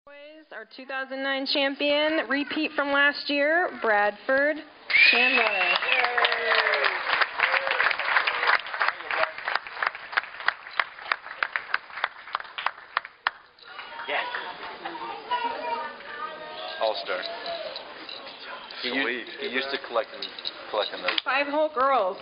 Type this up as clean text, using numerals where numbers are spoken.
Boys, our 2009 champion, repeat from last year, Bradford Chandler. Yes. All-star. He used to collecting those. 5 whole girls.